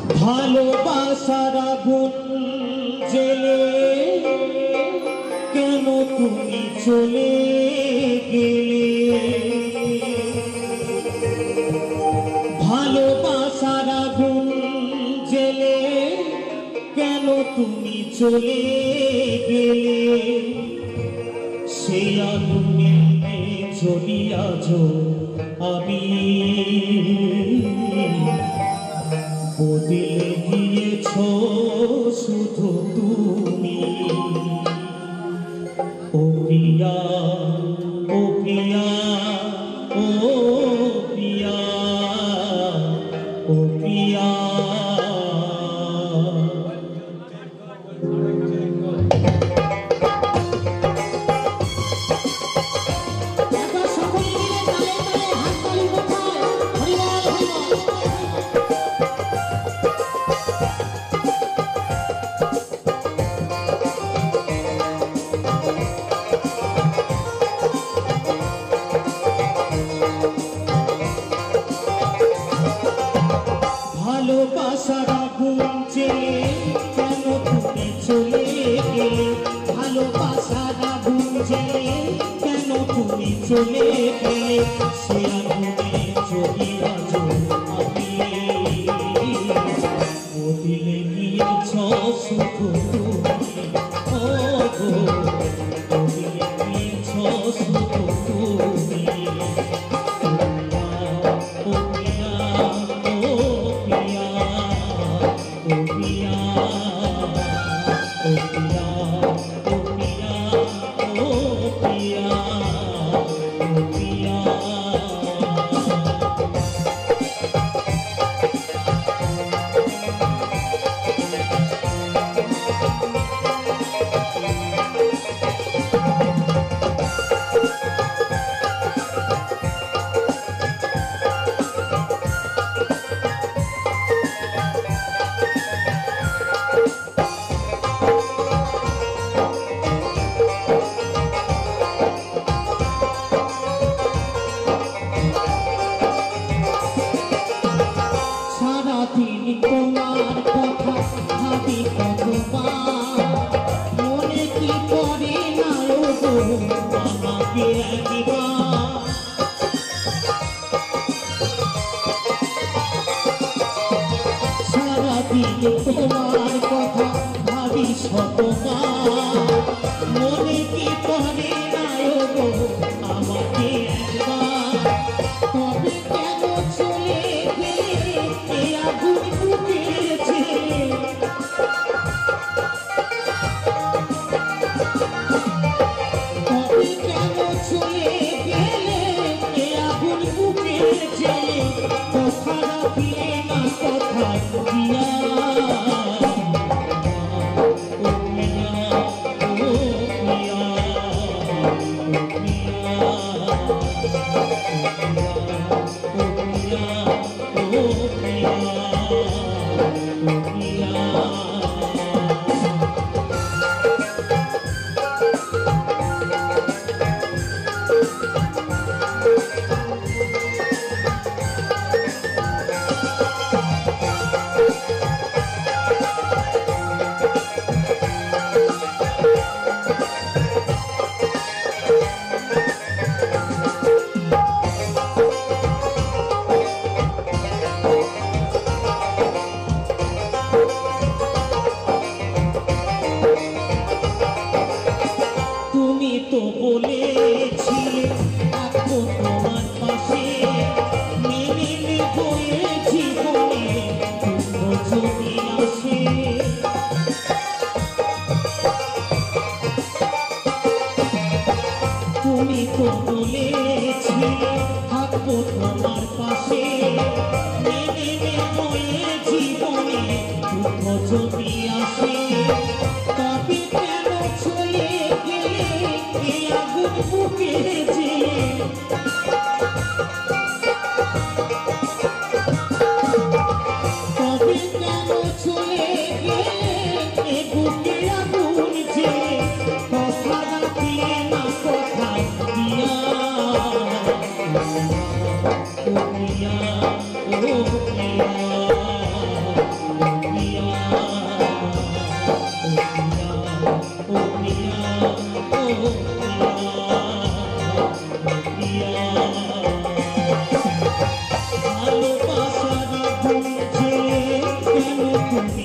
ভালোবাসার আগুন জেলে কেন তুমি চলে গেলে? ভালোবাসার আগুন জেলে কেন তুমি চলে গেলে? সেই আগুনে জ্বলি আছো আমি, বদলে গিয়েছ শুধু তুমি। ও প্রিয়া, ও প্রিয়া, ও প্রিয়া, ও প্রিয়া। ভালোবাসার আগুন জেলে কেন তুমি চলে গেলে? ভালোবাসার আগুন জেলে কেন তুমি চলে গেলে? সে আগুনে জ্বলি আছো আমি, বদলে গিয়েছ শুধু তুমি। ও গো, বদলে গিয়েছ শুধু তুমি। তোমার কথা ভাবি কতবার, মনে কি করে না গো আমাকে একবার। সারাদিন তোমার কথা ভাবি শতবার, মনে কি করে না গো আমাকে একবার। তবে কেন চলে গেলে এ আগুন ফুটেছে? তবে কেন চলে গেলে এ আগুন ফুটেছে? কথা রাখলে না কথা দিয়া। ও প্রিয়া, ও প্রিয়া, ও প্রিয়া,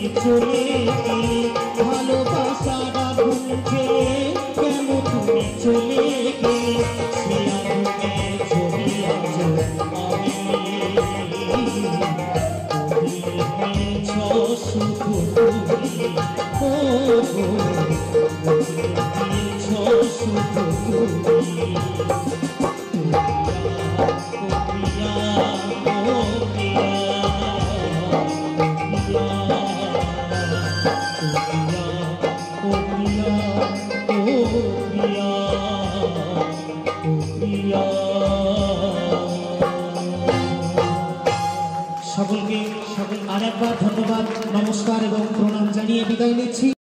চলে গেলে ভালোবাসার আগুন খেলে কেন তুমি চলে গেলে সে আগুনে জ্বলে আছো আমি পেয়েছ শুধু তুমি ও পেয়েছ শুধু তুমি সকলকে আর একবার ধন্যবাদ, নমস্কার এবং প্রণাম জানিয়ে বিদায় নিচ্ছি।